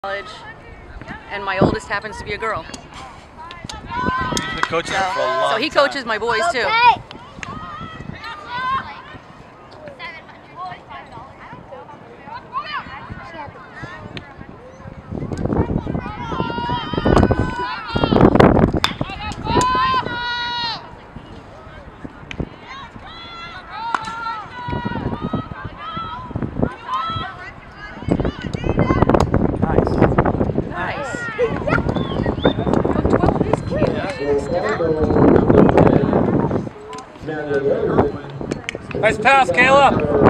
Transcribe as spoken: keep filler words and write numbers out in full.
college, and my oldest happens to be a girl. He's been coaching So, for a long so he time. coaches my boys too. Okay. Nice pass, Caleb.